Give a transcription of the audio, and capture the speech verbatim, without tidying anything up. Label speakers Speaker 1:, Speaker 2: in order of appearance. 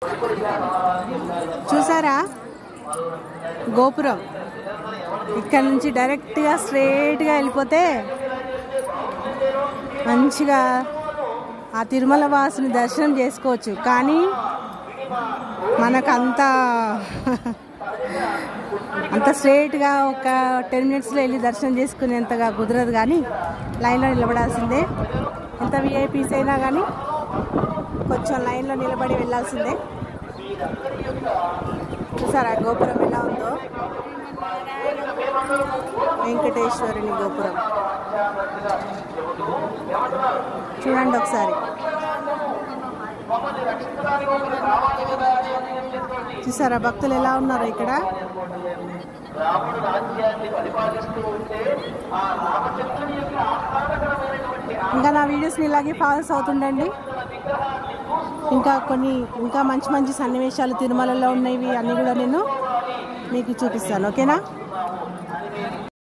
Speaker 1: చూసారా గోపురం ఇక్కడ నుంచి డైరెక్ట్గా స్ట్రైట్గా వెళ్ళిపోతే మంచిగా ఆ తిరుమల వాసుని దర్శనం చేసుకోవచ్చు. కానీ మనకంత అంత స్ట్రైట్గా ఒక టెన్ మినిట్స్లో వెళ్ళి దర్శనం చేసుకునేంతగా కుదరదు. కానీ లైన్లో నిలబడాల్సిందే. ఎంత విఐపీస్ అయినా కానీ కొంచెం లైన్లో నిలబడి వెళ్ళాల్సిందే. చూసారా గోపురం ఎలా ఉందో, వెంకటేశ్వరుని గోపురం చూడండి ఒకసారి. చూసారా భక్తులు ఎలా ఉన్నారో ఇక్కడ. ఇంకా నా వీడియోస్ని ఇలాగే ఫాలోస్ అవుతుండండి. ఇంకా కొన్ని ఇంకా మంచి మంచి సన్నివేశాలు తిరుమలలో ఉన్నవి అన్నీ కూడా నేను మీకు చూపిస్తాను. ఓకేనా?